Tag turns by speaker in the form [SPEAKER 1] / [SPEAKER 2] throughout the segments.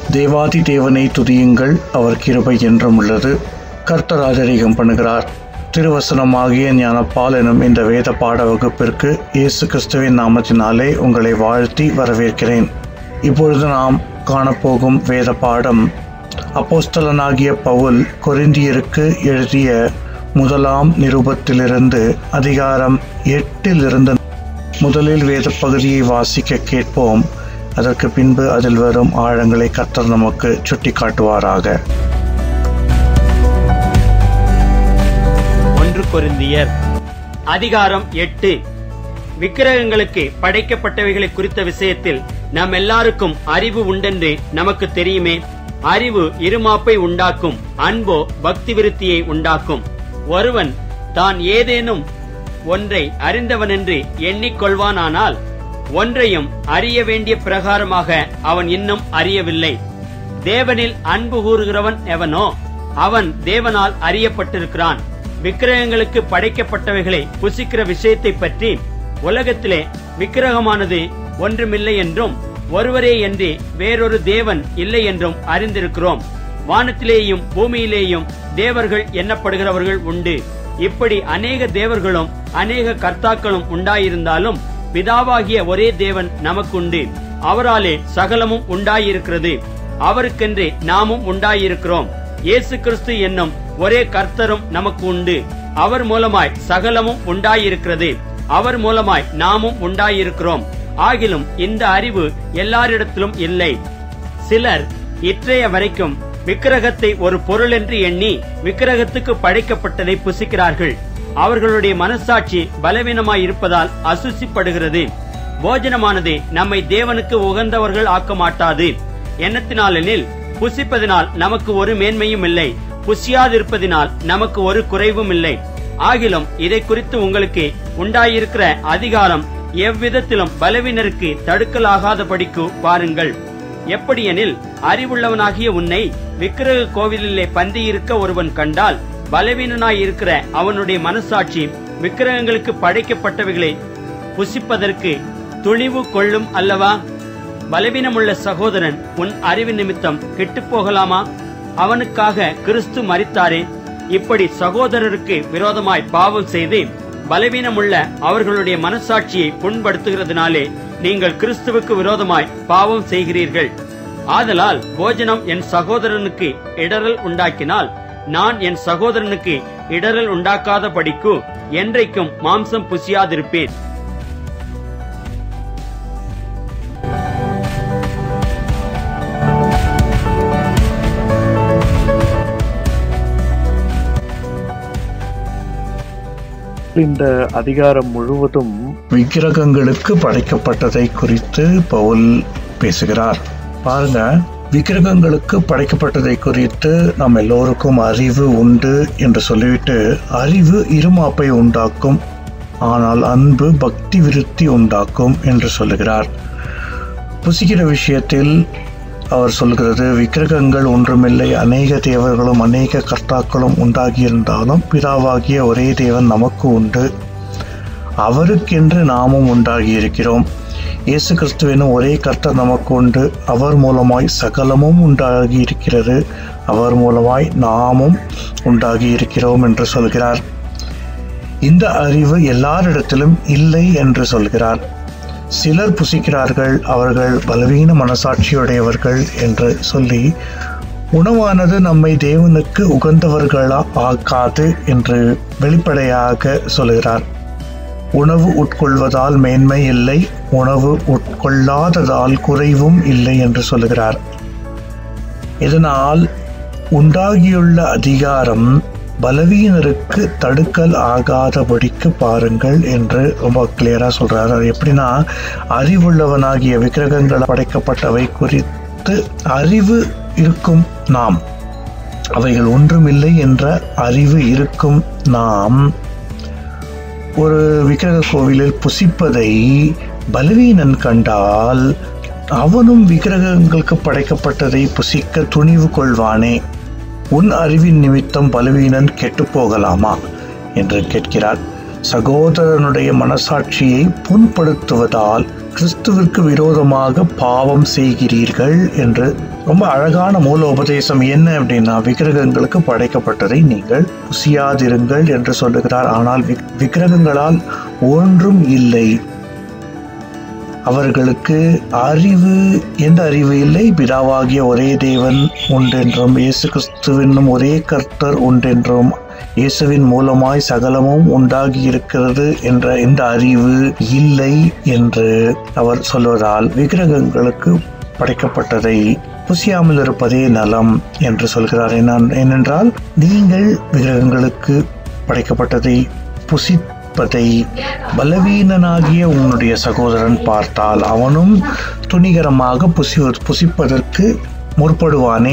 [SPEAKER 1] தேவாதி தேவனை துதியுங்கள், அவர் கிருபை என்றும் உள்ளது. கர்த்தர் ராஜரீகம் பண்ணுகிறார். திருவசனமாகிய ஞானப்பால் எனும் இந்த வேத பாட வகுப்பிற்கு இயேசு கிறிஸ்துவின் நாமத்தினாலே உங்களை வாழ்த்தி வரவேற்கிறேன். இப்பொழுது நாம் காணப்போகும் வேத பாடம் அப்போஸ்தலனாகிய பவுல் கொரிந்தியருக்கு எழுதிய முதலாம் நிருபத்திலிருந்து அதிகாரம் 8 முதலில் வேத பகுதியை வாசிக்க கேட்போம். அதற்கு பின்பு அதில் வரும் ஆழங்களை கர்த்தர் நமக்கு சுட்டி காட்டுவாராக.
[SPEAKER 2] 1 கொரிந்தியர் அதிகாரம் 8. விக்கிரகங்களுக்கு படைக்கப்பட்டவைகளை குறித்த விஷயத்தில் நம் எல்லாருக்கும் அறிவு உண்டென்று நமக்கு தெரியுமே. அறிவு இருமாப்பை உண்டாக்கும், அன்போ பக்தி விருத்தியை உண்டாக்கும். ஒருவன் தான் ஏதேனும் ஒன்றை அறிந்தவனென்று எண்ணிக்கொள்வானானால் ஒன்றையும் அறிய வேண்டிய பிரகாரமாக அவன் இன்னும் அறியவில்லை. தேவனில் அன்பு கூறுகிறவன் எவனோ அவன் தேவனால் அறியப்பட்டிருக்கிறான். விக்கிரகங்களுக்கு படைக்கப்பட்டவைகளை புசிக்கிற விஷயத்தை பற்றி உலகத்திலே விக்கிரகமானது ஒன்றுமில்லை என்றும் ஒருவரே என்று வேறொரு தேவன் இல்லை என்றும் அறிந்திருக்கிறோம். வானத்திலேயும் பூமியிலேயும் தேவர்கள் எண்ணப்படுகிறவர்கள் உண்டு. இப்படி அநேக தேவர்களும் அநேக கர்த்தாக்களும் உண்டாயிருந்தாலும் பிதாவாகிய ஒரே தேவன் நமக்குண்டு. அவராலே சகலமும் உண்டாயிருக்கிறது. அவருக்கென்று நாமும் உண்டாயிருக்கிறோம். இயேசு கிறிஸ்து என்னும் ஒரே கர்த்தரும் நமக்கு உண்டு. அவர் மூலமாய் சகலமும் உண்டாயிருக்கிறது. அவர் மூலமாய் நாமும் உண்டாயிருக்கிறோம். ஆகிலும் இந்த அறிவு எல்லாரிடத்திலும் இல்லை. சிலர் இற்றைய வரைக்கும் விக்கிரகத்தை ஒரு பொருள் என்று எண்ணி விக்கிரகத்துக்கு படைக்கப்பட்டதை புசிக்கிறார்கள். அவர்களுடைய மனசாட்சி பலவீனமாயிருப்பதால் அசுசிப்படுகிறது. போஜனமானது நம்மை தேவனுக்கு உகந்தவர்கள் ஆக்க மாட்டாது. எண்ணத்தினாலெனில் புசிப்பதினால் நமக்கு ஒரு மேன்மையும் இல்லை, புசியாதிருப்பதினால் நமக்கு ஒரு குறைவும் இல்லை. ஆகிலும் இதை குறித்து உங்களுக்கு உண்டாயிருக்கிற அதிகாரம் எவ்விதத்திலும் பலவீனருக்கு தடுக்கலாகாதபடிக்கு பாருங்கள். எப்படியெனில் அறிவுள்ளவனாகிய உன்னை விக்கிரக கோவிலிலே பந்தியிருக்க ஒருவன் கண்டால் பலவீனனாயிருக்கிற அவனுடைய மனசாட்சி விக்கிரகங்களுக்கு படைக்கப்பட்டவைகளை புசிப்பதற்கு துணிவு கொள்ளும் அல்லவா? பலவீனமுள்ள சகோதரன் உன் அறிவு நிமித்தம் கெட்டு போகலாமா? அவனுக்காக கிறிஸ்து மரித்தாரே. இப்படி சகோதரருக்கு விரோதமாய் பாவம் செய்து பலவீனமுள்ள அவர்களுடைய மனசாட்சியை புண்படுத்துகிறதுனாலே நீங்கள் கிறிஸ்துவுக்கு விரோதமாய் பாவம் செய்கிறீர்கள். ஆதலால் போஜனம் என் சகோதரனுக்கு இடரல் உண்டாக்கினால் நான் என் சகோதரனுக்கு இடரல் உண்டாக்காத படிக்கு என்றைக்கும் மாம்சம் புசியாதிருப்பேன்.
[SPEAKER 1] இந்த அதிகாரம் முழுவதும் விக்கிரகங்களுக்கு படைக்கப்பட்டதை குறித்து பவுல் பேசுகிறார். பாருங்க, விக்கிரகங்களுக்கு படைக்கப்பட்டதை குறித்து நம் எல்லோருக்கும் அறிவு உண்டு என்று சொல்லிவிட்டு, அறிவு இருமாப்பை உண்டாக்கும், ஆனால் அன்பு பக்தி விருத்தி உண்டாக்கும் என்று சொல்லுகிறார். புசிக்கிற விஷயத்தில் அவர் சொல்கிறது, விக்கிரகங்கள் ஒன்றுமில்லை, அநேக தேவர்களும் அநேக கர்த்தாக்களும் உண்டாகியிருந்தாலும் பிதாவாகிய ஒரே தேவன் நமக்கு உண்டு. அவருக்கென்று நாமும் உண்டாகியிருக்கிறோம். இயேசு கிறிஸ்துவின் ஒரே கர்த்தர் நமக்கு உண்டு. அவர் மூலமாய் சகலமும் உண்டாகி இருக்கிறது. அவர் மூலமாய் நாமும் உண்டாகி இருக்கிறோம் என்று சொல்கிறார். இந்த அறிவு எல்லாரிடத்திலும் இல்லை என்று சொல்கிறார். சிலர் புசிக்கிறார்கள், அவர்கள் பலவீன மனசாட்சியுடையவர்கள் என்று சொல்லி உணவானது நம்மை தேவனுக்கு உகந்தவர்களா ஆக்காது என்று வெளிப்படையாக சொல்கிறார். உணவு உட்கொள்வதால் மேன்மை இல்லை, உணவு உட்கொள்ளாததால் குறைவும் இல்லை என்று சொல்லுகிறார். இதனால் உண்டாகியுள்ள அதிகாரம் பலவீனருக்கு தடுக்கல் ஆகாதபடிக்கு பாருங்கள் என்று ரொம்ப கிளியரா சொல்றாரு. அது எப்படின்னா, அறிவுள்ளவனாகிய விக்கிரகங்கள் படைக்கப்பட்டவை குறித்து அறிவு இருக்கும் நாம், அவைகள் ஒன்றுமில்லை என்ற அறிவு இருக்கும் நாம் ஒரு விக்கிரக கோவிலில் புசிப்பதை பலவீனன் கண்டால் அவனும் விக்கிரகங்களுக்கு படைக்கப்பட்டதை புசிக்க துணிவு கொள்வானே. உன் அறிவின் நிமித்தம் பலவீனன் கெட்டு போகலாமா என்று கேட்கிறார். சகோதரனுடைய மனசாட்சியை புண்படுத்துவதால் கிறிஸ்துவிற்கு விரோதமாக பாவம் செய்கிறீர்கள் என்று ரொம்ப அழகான மூல உபதேசம் என்ன அப்படின்னா, விக்கிரகங்களுக்கு படைக்கப்பட்டதை நீங்கள் புசியாதிருங்கள் என்று சொல்லுகிறார். ஆனால் விக்கிரகங்களால் ஒன்றும் இல்லை. அவர்களுக்கு அறிவு, எந்த அறிவு இல்லை? பிதாவாகிய ஒரே தேவன் உண்டென்றும், இயேசு கிறிஸ்துவின் ஒரே கர்த்தர் உண்டென்றும், இயேசுவின் மூலமாய் சகலமும் உண்டாகி இருக்கிறது என்ற இந்த அறிவு இல்லை என்று அவர் சொல்வதால் விக்கிரகங்களுக்கு படைக்கப்பட்டதை புசியாமல் இருப்பதே நலம் என்று சொல்கிறார். ஏனென்றால் நீங்கள் விக்கிரகங்களுக்கு படைக்கப்பட்டதை புசிப்பதை பலவீனனாகிய உன்னுடைய சகோதரன் பார்த்தால் அவனும் துணிகரமாக புசிப்பதற்கு முற்படுவானே.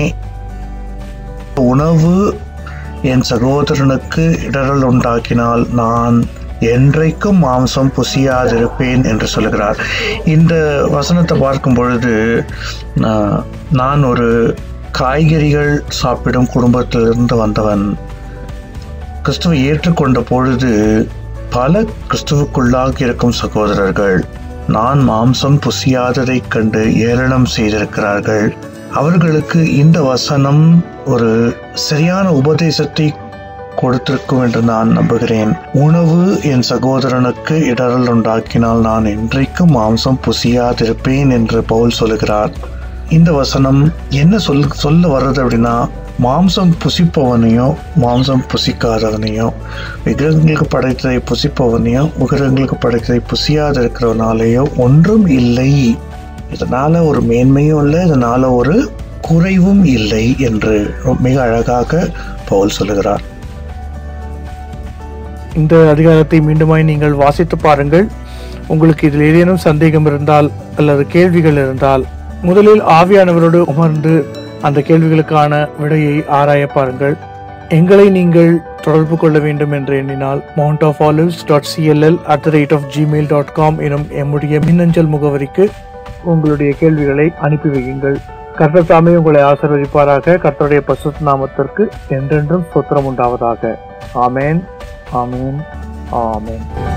[SPEAKER 1] உணவு என் சகோதரனுக்கு இடரல் உண்டாக்கினால் நான் என்றைக்கும் மாம்சம் புசியாதிருப்பேன் என்று சொல்கிறார். இந்த வசனத்தை பார்க்கும் பொழுது நான் ஒரு காய்கறிகள் சாப்பிடும் குடும்பத்திலிருந்து வந்தவன். கிறிஸ்துவை ஏற்றுக்கொண்ட பொழுது பல கிறிஸ்துவுக்குள்ளாக இருக்கும் சகோதரர்கள் நான் மாம்சம் புசியாததை கண்டு ஏளனம் செய்திருக்கிறார்கள். அவர்களுக்கு இந்த வசனம் ஒரு சரியான உபதேசத்தை கொடுத்திருக்கும் என்று நான் நம்புகிறேன். உணவு என் சகோதரனுக்கு இடரல் உண்டாக்கினால் நான் என்றைக்கும் மாம்சம் புசியாதிருப்பேன் என்று பவுல் சொல்லுகிறார். இந்த வசனம் என்ன சொல்ல வர்றது அப்படின்னா, மாம்சம் புசிப்பவனையோ மாம்சம் புசிக்காதவனையோ, விக்கிரகங்களுக்கு படைத்ததை புசிப்பவனையோ விக்கிரகங்களுக்கு படைத்ததை புசியாது இருக்கிறவனாலேயோ ஒன்றும் இல்லை. இதனால ஒரு மேன்மையும் இல்லை, இதனால ஒரு குறைவும் இல்லை என்று மிக அழகாக பவுல் சொல்லுகிறார்.
[SPEAKER 3] இந்த அதிகாரத்தை மீண்டுமாய் நீங்கள் வாசித்து பாருங்கள். உங்களுக்கு இதில் ஏதேனும் சந்தேகம் இருந்தால் அல்லது கேள்விகள் இருந்தால் முதலில் ஆவியானவரோடு உணர்ந்து அந்த கேள்விகளுக்கான விடையை ஆராய பாருங்கள். எங்களை நீங்கள் தொடர்பு கொள்ள வேண்டும் என்று எண்ணினால் mountofolives.cll@gmail.com எனும் எம்முடைய மின்னஞ்சல் முகவரிக்கு உங்களுடைய கேள்விகளை அனுப்பி வையுங்கள். கர்த்தர் தாமே உங்களை ஆசீர்வதிப்பாராக. கர்த்தருடைய பரிசுத்த நாமத்திற்கு என்றென்றும் ஸ்தோத்திரம் உண்டாவதாக. ஆமென், ஆமென், ஆமென்.